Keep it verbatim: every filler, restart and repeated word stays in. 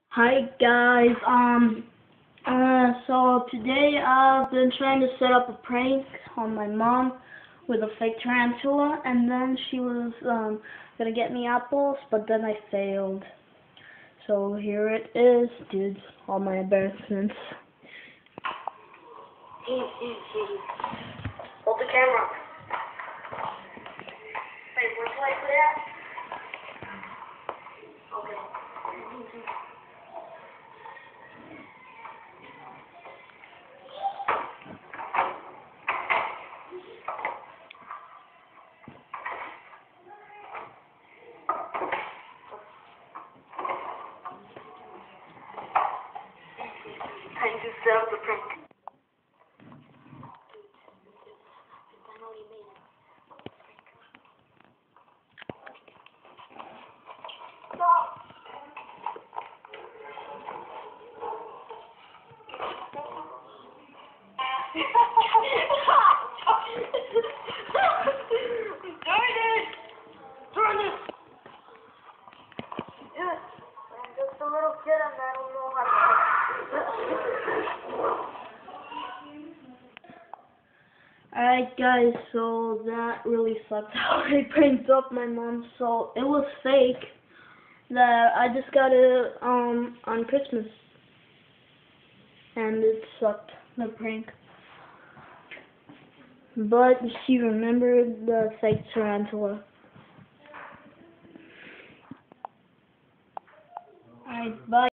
Hi guys, um, uh, so today I've been trying to set up a prank on my mom with a fake tarantula, and then she was, um, gonna get me apples, but then I failed. So here it is, dude, all my embarrassments. Hold the camera. Wait, where should I put it at? Okay. Time to set up the prank. Darn it! Darn it! Yes, I'm just a little kid and I don't know how to. Alright guys, so that really sucked how I pranked up my mom. So it was fake that I just got it um on Christmas, and it sucked, the prank. But she remembered the fake tarantula. Alright, bye.